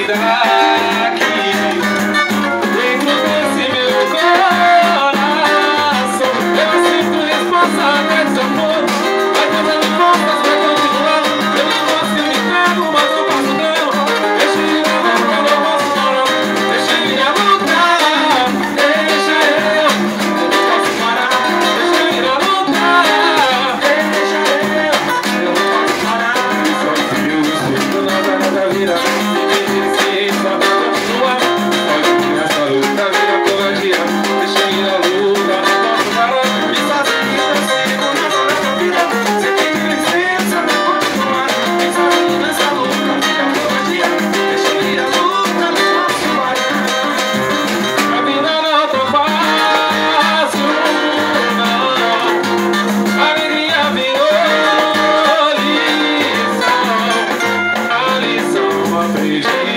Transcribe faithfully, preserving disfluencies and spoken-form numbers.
vida aqui. Dentro desse meu coração eu sinto responsa desse amor. Vai fazendo voltas, vai continuar. Eu não gosto de me pego, mas eu faço não. Deixa ele na luta, eu não posso parar. Deixa ele na luta, deixa eu, eu não posso parar. Deixa ele na luta, deixa eu, eu não posso parar. Só que eu estou nada, nada vira. Beijinho.